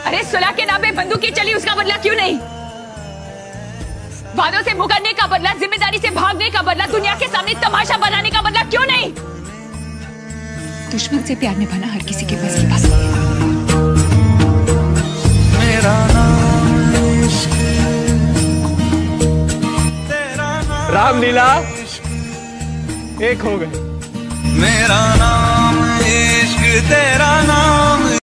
अरे सुलह के नाम पे बंदूकें चली, उसका बदला क्यों नहीं? वादों से मुकरने का बदला, जिम्मेदारी से भागने का बदला, दुनिया के सामने तमाशा बनाने का बदला क्यों नहीं? दुश्मन से प्यार निभाना हर किसी के बस की बात नहीं है। मेरा नाम इश्क, रामलीला एक हो गए। मेरा नाम इश्क, तेरा नाम